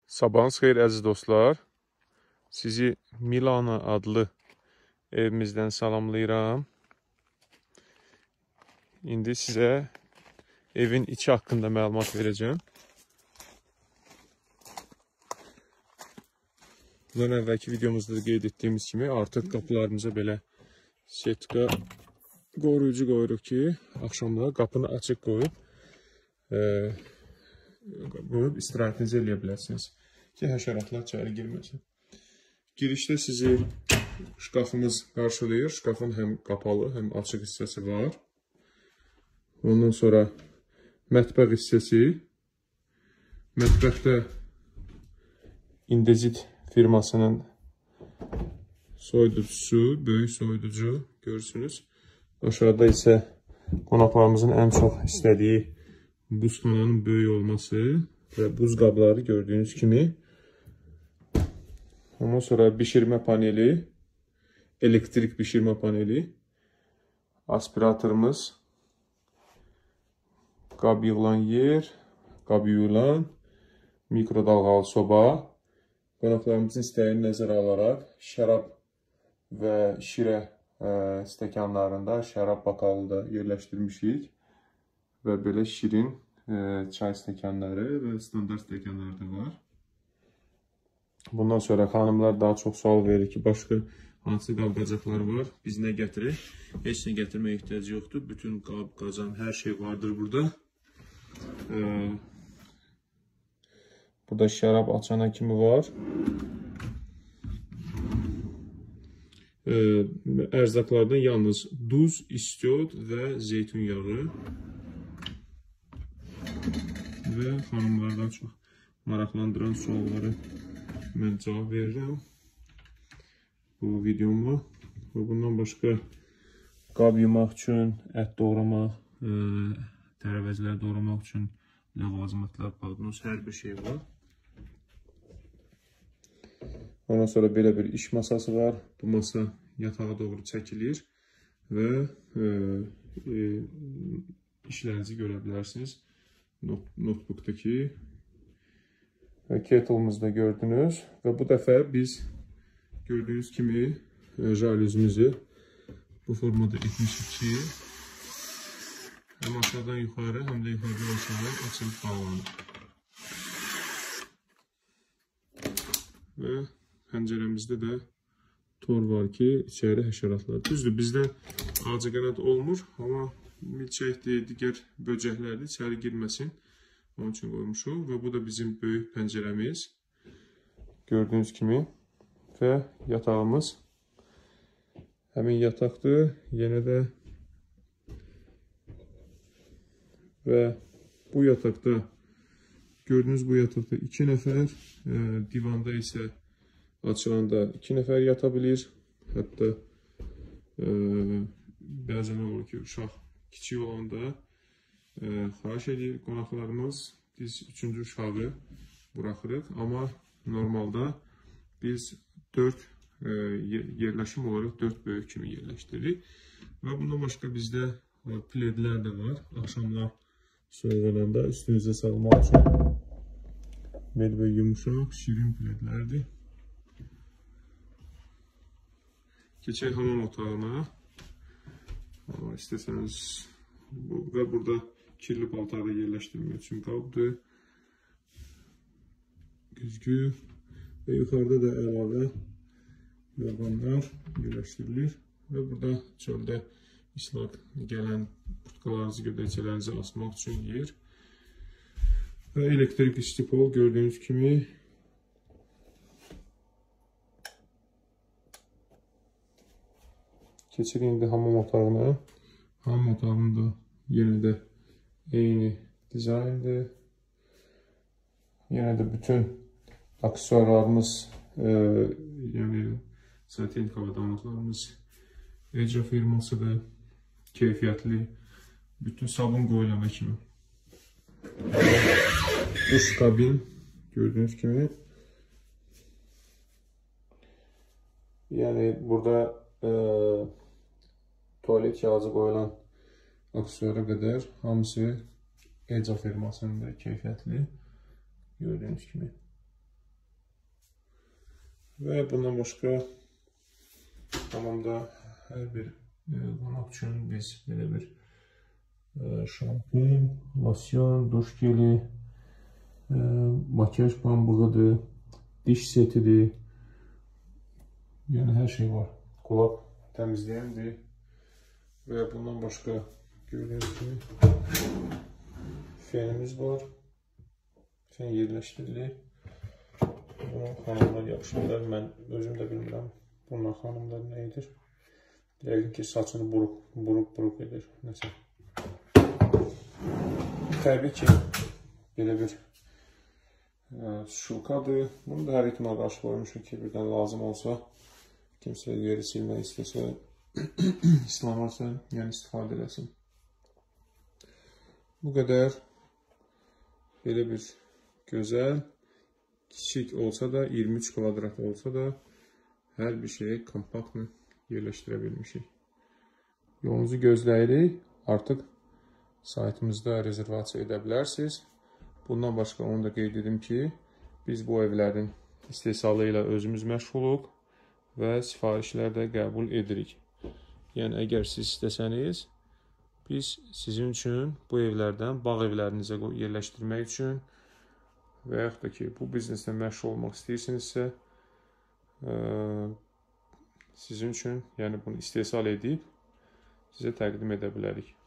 Sabahınız xeyir əziz dostlar. Sizi Milana adlı evimizdən salamlayıram. İndi sizə evin içi haqqında məlumat verəcəm. Bundan əvvəlki videomuzda qeyd etdiyimiz kimi artıq qapılarımıza belə setka qoruyucu qoyuruq ki, axşamlar qapını açıq qoyub istirahətinizi eləyə bilərsiniz ki, həşəratlar içəri girməsin. Girişdə sizi şkafımız qarşılayır. Şkafın həm qapalı, həm açıq hissəsi var. Ondan sonra mətbəx hissəsi. Mətbəxdə Indesit firmasının soyuducusu, böyük soyuducu görürsünüz. Aşağıda isə qonaqlarımızın ən çox istədiyi buzxananın böyük olması və buz qabları gördüyünüz kimi. Ondan sonra bişirmə paneli, elektrik bişirmə paneli, aspiratorımız, qab yığılan yer, qab yuyulan, mikrodalğalı soba. Qonaqlarımızın istəyini nəzərə alaraq şərab və şirə stəkanlarında şərab bakalı da yerləşdirmişik. Və belə şirin çay stəkanları və standart stəkanları da var. Bundan sonra xanımlar daha çox sual verir ki, başqa hansı qab-qacaqlar var, biz nə gətiririk? Heç nə gətirməyə ehtiyac yoxdur. Bütün qab, qazan, hər şey vardır burada. Burada şərab açana kimi var. Ərzaqlardan yalnız duz, istiot və zeytun yağı. Və xanımlardan çox maraqlandıran sualları mən cavab verirəm bu videomda. Bundan başqa qab yumaq üçün, ət doğramaq, tərəvəzlər doğramaq üçün ləvazimatlar, paqnuz, hər bir şey var. Ondan sonra belə bir iş masası var. Bu masa yatağa doğru çəkilir və işlərinizi görə bilərsiniz. Notebook'daki kettle'ımızda gördünüz və bu dəfə biz gördüyünüz kimi jalüzümüzü bu formada etmişik ki, həm aşağıdan yuxarı, həm də yuxarıdan aşağı açılıb bağlanır. Və pəncərəmizdə də tor var ki, içəri həşəratlar. Düzdür, bizdə ağcaqanad olmur, amma milçəkdir, digər böcəklərdir, içəri girməsin. Onun üçün qoymuşuq və bu da bizim böyük pəncərəmiz. Gördüyünüz kimi və yatağımız həmin yataqdır. Yenə də və bu yataqda gördüyünüz bu yataqda 2 nəfər, divanda isə açılanda 2 nəfər yata bilir. Hətta bəzən olur ki, uşaq kiçik olanda xahiş edir qonaqlarımız, biz 3-cü uşağı buraxırıq. Amma normalda biz 4 yerləşim olaraq 4 böyük kimi yerləşdiririk. Və bundan başqa bizdə pledlər də var. Axşamlar soyuq olanda üstünüzə salmaq üçün belə yumuşaq, şirin pledlərdir. Keçək hamam otağına. İstəsəniz və burada kirli paltarı yerləşdirmək üçün qabdır. Güzgü və yuxarıda da əlavə yorğanlar yerləşdirilir. Və burada çöldə islaq gələn qurtqalarınızı, gödəkçələrinizi asmaq üçün yer. Və elektrik istipol gördüyünüz kimi. Keçirik indi hamam otağına. Hamam otağında yenə də eyni dizayndır. Yenə də bütün aksesuarlarımız, yəni satin qavadanlıqlarımız Eca firmasıdır. Keyfiyyətli, bütün sabun qoyulana kimi. Duş kabin gördüyünüz kimi. Yəni burada tualet kağızı qoyulan aksesuara qədər hamısı Eca firmasının da keyfiyyətli gördüyünüz kimi. Və bundan başqa hamamda hər bir qonaq üçün biz belə bir şampun, losyon, duş geli, makyaj pambığıdır, diş setidir. Yəni hər şey var. Qulaq təmizləyəndir. Və bundan başqa gördüyünüz kimi fenimiz var. Fen yerləşdirilir. Bunu xanımlar yaxşı bilər. Mən özüm də bilmirəm. Bunlar xanımlar nə edir? Yəqin ki, saçını buruq edir. Nəsə. Təbii ki, belə bir şulkadır. Bunu da hər ihtimal qarşı qoymuşum ki, birdən lazım olsa, kimsə yeri silmək istəsə, islamarsa, yəni istifadə eləsin. Bu qədər belə bir gözəl, kiçik olsa da, 23 kvadrat olsa da, hər bir şeyi kompaktlı yerləşdirə bilmişik. Yolunuzu gözləyirik. Artıq saytımızda rezervasiya edə bilərsiniz. Bundan başqa onu da qeyd edim ki, biz bu evlərin istehsalı ilə özümüz məşğuluq və sifarişlər də qəbul edirik. Yəni, əgər siz istəsəniz, biz sizin üçün bu evlərdən bağ evlərinizə yerləşdirmək üçün və yaxud da ki, bu bizneslə məşğul olmaq istəyirsinizsə, sizin üçün, yəni bunu istehsal edib sizə təqdim edə bilərik.